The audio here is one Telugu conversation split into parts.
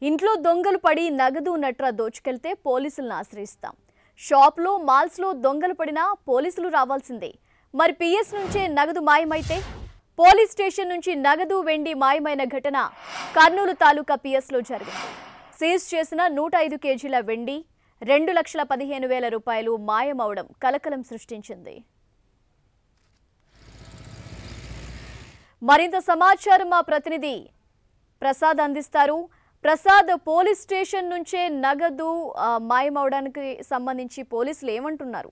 ఇంట్లో దొంగలు పడి నగదు నట్రా దోచుకెళ్తే పోలీసులను ఆశ్రయిస్తాం. షాప్లో మాల్స్లో దొంగలు పడినా పోలీసులు రావాల్సిందే. మరి పిఎస్ నుంచే నగదు మాయమైతే పోలీస్ స్టేషన్ నుంచి నగదు వెండి మాయమైన ఘటన కర్నూలు తాలూకా పిఎస్లో జరిగింది. సీజ్ చేసిన 105 కేజీల వెండి 2,15,000 రూపాయలు మాయమవడం కలకలం సృష్టించింది. మరింత సమాచారం మా ప్రతినిధి ప్రసాద్ అందిస్తారు. ప్రసాద్, పోలీస్ స్టేషన్ నుంచే నగదు మాయమవడానికి సంబంధించి పోలీసులు ఏమంటున్నారు?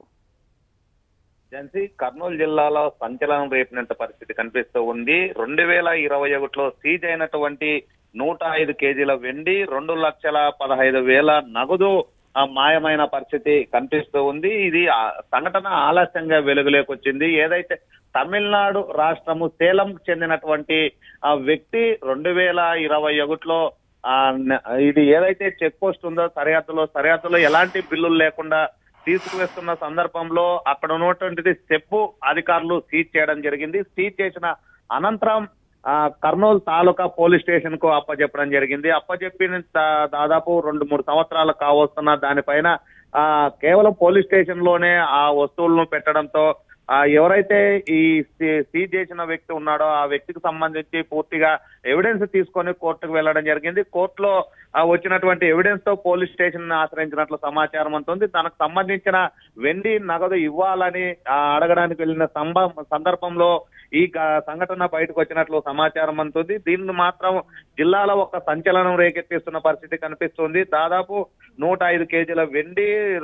కర్నూలు జిల్లాలో సంచలనం రేపినంత పరిస్థితి కనిపిస్తూ ఉంది. 2021లో సీజ్ అయినటువంటి 105 కేజీల వెండి 2,15,000 నగదు మాయమైన పరిస్థితి కనిపిస్తూ ఉంది. ఇది సంఘటన ఆలస్యంగా వెలుగులోకి వచ్చింది. ఏదైతే తమిళనాడు రాష్ట్రము సేలంకు చెందినటువంటి వ్యక్తి 2021లో ఇది ఏదైతే చెక్ పోస్ట్ ఉందో సరిహద్దులో ఎలాంటి బిల్లులు లేకుండా తీసుకువస్తున్న సందర్భంలో అక్కడ ఉన్నటువంటిది సెప్పు అధికారులు సీజ్ చేయడం జరిగింది. సీజ్ చేసిన అనంతరం కర్నూలు తాలూకా పోలీస్ స్టేషన్ కు అప్పచెప్పడం జరిగింది. అప్పచెప్పిన దాదాపు 2-3 సంవత్సరాలు కావస్తున్న దానిపైన కేవలం పోలీస్ స్టేషన్ లోనే ఆ వస్తువులను పెట్టడంతో ఎవరైతే ఈ సీజ్ చేసిన వ్యక్తి ఉన్నాడో ఆ వ్యక్తికి సంబంధించి పూర్తిగా ఎవిడెన్స్ తీసుకొని కోర్టుకు వెళ్లడం జరిగింది. కోర్టులో వచ్చినటువంటి ఎవిడెన్స్ తో పోలీస్ స్టేషన్ ఆశ్రయించినట్లు సమాచారం అంటుంది. తనకు సంబంధించిన వెండి నగదు ఇవ్వాలని అడగడానికి వెళ్లిన సందర్భంలో ఈ సంఘటన బయటకు వచ్చినట్లు సమాచారం అంటుంది. దీన్ని మాత్రం జిల్లాలో ఒక సంచలనం రేకెత్తిస్తున్న పరిస్థితి కనిపిస్తుంది. దాదాపు 105 కేజీల వెండి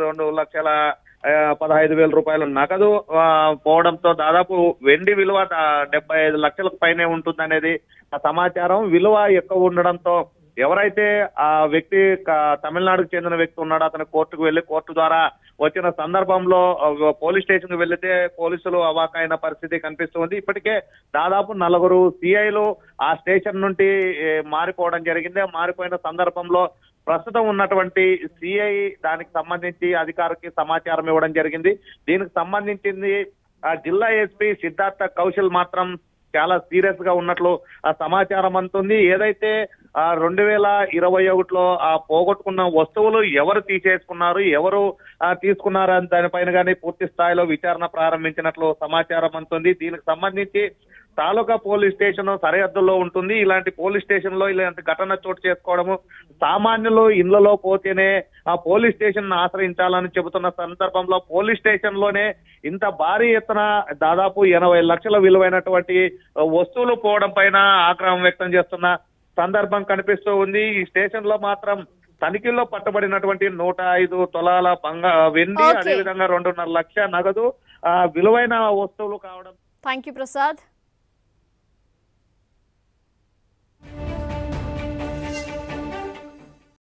2,15,000 రూపాయలు నగదు పోవడంతో దాదాపు వెండి విలువ 75 లక్షలకు పైనే ఉంటుందనేది సమాచారం. విలువ ఎక్కువ ఉండడంతో ఎవరైతే ఆ వ్యక్తి తమిళనాడుకు చెందిన వ్యక్తి ఉన్నాడో అతను కోర్టుకు వెళ్లి కోర్టు ద్వారా వచ్చిన సందర్భంలో పోలీస్ స్టేషన్ కు వెళ్లితే పోలీసులు అవాకైన పరిస్థితి కనిపిస్తుంది. ఇప్పటికే దాదాపు 4 సిఐలు ఆ స్టేషన్ నుండి మారిపోవడం జరిగింది. మారిపోయిన సందర్భంలో ప్రస్తుతం ఉన్నటువంటి సిఐ దానికి సంబంధించి అధికారికి సమాచారం ఇవ్వడం జరిగింది. దీనికి సంబంధించింది జిల్లా ఎస్పీ సిద్ధార్థ కౌశల్ మాత్రం చాలా సీరియస్ గా ఉన్నట్లు సమాచారం అందుతుంది. ఏదైతే 2021లో పోగొట్టుకున్న వస్తువులు ఎవరు తీసేసుకున్నారు, ఎవరు తీసుకున్నారు అని దానిపైన కానీ పూర్తి స్థాయిలో విచారణ ప్రారంభించినట్లు సమాచారం అందుతుంది. దీనికి సంబంధించి తాలూకా పోలీస్ స్టేషన్ సరిహద్దుల్లో ఉంటుంది. ఇలాంటి పోలీస్ స్టేషన్ లో ఇలాంటి ఘటన చోటు చేసుకోవడము సామాన్యులు ఇళ్లలో పోతేనే ఆ పోలీస్ స్టేషన్ ఆశ్రయించాలని చెబుతున్న సందర్భంలో పోలీస్ స్టేషన్ లోనే ఇంత భారీ ఎత్తున దాదాపు 80 లక్షల విలువైనటువంటి వస్తువులు పోవడం పైన ఆగ్రహం వ్యక్తం చేస్తున్న సందర్భం కనిపిస్తూ ఉంది. ఈ స్టేషన్ లో మాత్రం తనిఖీల్లో పట్టబడినటువంటి 105 తులాల వెండి, అదేవిధంగా 2.5 లక్షల నగదు విలువైన వస్తువులు కావడం. Thank you Prasad.